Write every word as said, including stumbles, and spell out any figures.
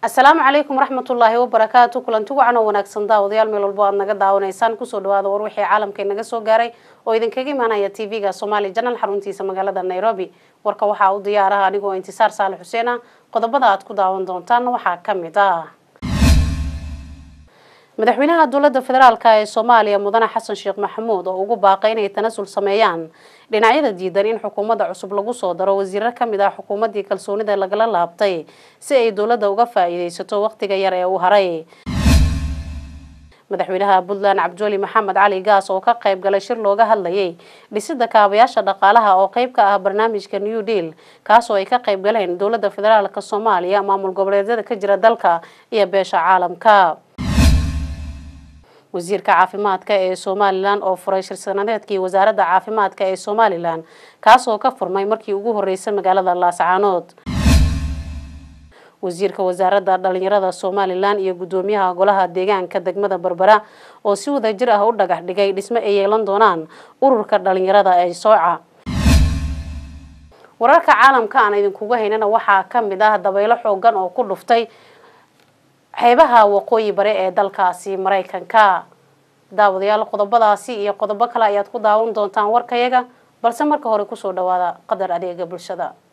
السلام عليكم ورحمة الله وبركاته. كلنتو وعنا ونكسن داوديال ميل walbo aad naga daawanaysaan ku soo dhawaada war wixii caalamka inaga soo gaaray oo idinkaga imaanaya T V-ga Somali Channel xaruntiisa magaalada Nairobi. Warka waxa uu diyaaraha anigoo Intisaar Saalax Xuseen ah. Qodobada aad ku daawan doontaan waxa kamid ah madaxweynaha dawladda federaalka ee Soomaaliya Mudane Xasan Sheekh Maxamuud oo ugu baaqay inay tanasul sameeyaan dhinacyada diidan in xukuumadda cusub lagu soo daro wasiirro kamid ah xukuumaddii kalsoonida lagala laabtay si ay dawladda uga faa'iideysato waqtiga yar ee uu haray. madaxweynaha Puntland Cabdulli Maxamed Cali Gaas oo ka qayb galay shir looga hadlayay dhisidda kaabayaasha dhaqaalaha oo qayb ka ah barnaamijka New Deal kaas oo ay ka qayb galeen dawladda federaalka Soomaaliya maamul goboleedyada ka jira dalka iyo beesha caalamka. wasiirka caafimaadka ee Somaliland oo furay shir sanadeedkii wasaaradda caafimaadka ee Somaliland kaas oo ka furmay markii ugu horeysay magaalada Laascaanood. wasiirka wasaaradda dhalinyarada Somaliland iyo gudoomiyaha golaha deegaanka degmada Berbera oo si wada jir ah u dhagax dhigay dhisme ay yeelan doonaan ururka dhalinyarada ee Sooca. wararka caalamka aan idinkugu haynana waxa kamid ah dabaylo xooggan oo ku dhuftay xeebaha waqooyi bare ee dalkaasi Mareykanka. daawadayaal qodobadaasi iyo qodobo kale ayaad ku daawan doontaan warkayaga balse marka hore ku soo dhawaada qadar adeega bulshada.